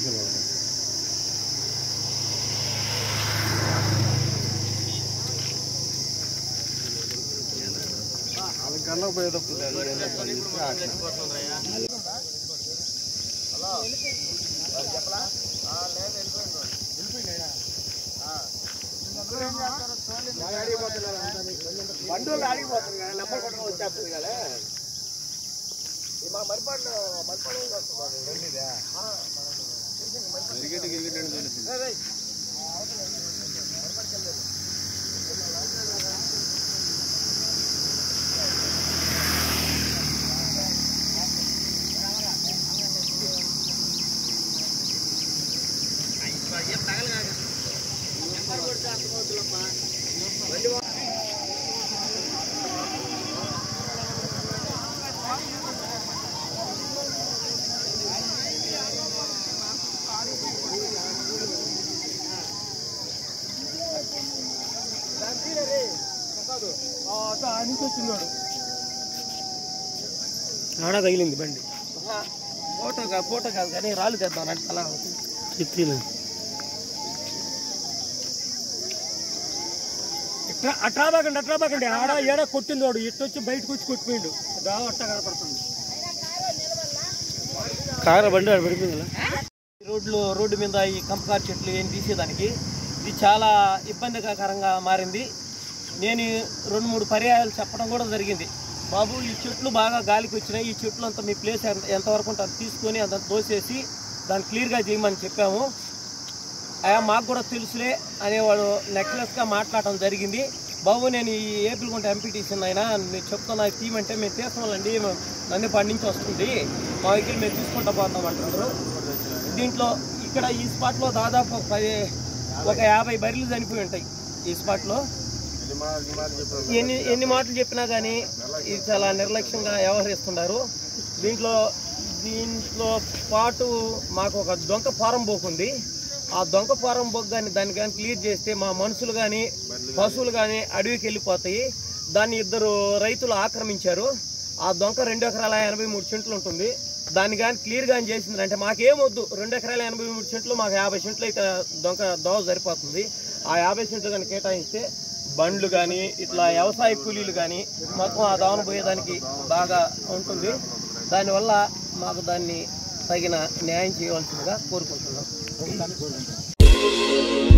కన్నా పోయేటప్పుడు బండోళ్ళు ఆడిపోతుంది కదా నెంబర్ కొట్టడం వచ్చేస్తుంది కదా మా మరిపాడు ఆడ తగిలింది బండి ఫోటో కాదు కానీ రాళ్ళు తెద్దాం అంటే అలా చిత్రీలు అట్లా బాకండి ఆడ ఏడ కొట్టింది వాడు ఇటు వచ్చి బయటకు వచ్చి కొట్టిపోయిండు దావ అట్ట కనపడుతుంది కార బండి ఆడ పడిపోయింది రోడ్డు మీద ఈ కంపకారు చెట్లు ఏం తీసేదానికి ఇది చాలా ఇబ్బందికరంగా మారింది. నేను 2-3 పర్యాయాలు చెప్పడం కూడా జరిగింది. బాబు ఈ చెట్లు బాగా గాలికి వచ్చినాయి, ఈ చెట్లు అంతా మీ ప్లేస్ ఎంతవరకు ఉంటుంది తీసుకొని అంత దోసేసి దాన్ని క్లియర్గా చేయమని చెప్పాము. అయ్యా మాకు కూడా తెలుసులే అనేవాడు నెక్లెస్గా మాట్లాడటం జరిగింది. బాబు నేను ఈ ఏపిల్గుంట ఎంపీటీసీ అయినా మీరు చెప్తున్నా తీయమంటే మేము తీసుకోవాలండి, నందిపాటి నుంచి వస్తుంది మా దగ్గర మేము తీసుకుంటా పోతాం అంటున్నారు. దీంట్లో ఇక్కడ ఈ స్పాట్లో దాదాపు ఒక 50 బర్రెలు చనిపోయి ఉంటాయి. ఈ స్పాట్లో ఎన్ని మాటలు చెప్పినా కానీ ఇది చాలా నిర్లక్ష్యంగా వ్యవహరిస్తున్నారు. దీంట్లో పాటు మాకు ఒక దొంగ ఫారం పోకుంది. ఆ దొంగ ఫారం బొగ్గు కానీ దాన్ని కానీ క్లియర్ చేస్తే మా మనుషులు కానీ పశువులు కానీ అడవికి వెళ్ళిపోతాయి. దాన్ని 2 రైతులు ఆక్రమించారు. ఆ దొంగ 2 ఎకరాల 83 సెంట్లు ఉంటుంది. దాన్ని కానీ క్లియర్ కానీ చేసిందంటే మాకేమొద్దు, 2 ఎకరాల 83 సెంట్లు మాకు 50 సెంట్లు అయితే దోవ సరిపోతుంది. ఆ 50 సెంట్లు కానీ కేటాయిస్తే బండ్లు కానీ ఇట్లా వ్యవసాయ కూలీలు కానీ మొత్తం ఆ దోవను పోయేదానికి బాగా ఉంటుంది. దానివల్ల మాకు దాన్ని తగిన న్యాయం చేయవలసిందిగా కోరుకుంటున్నాం.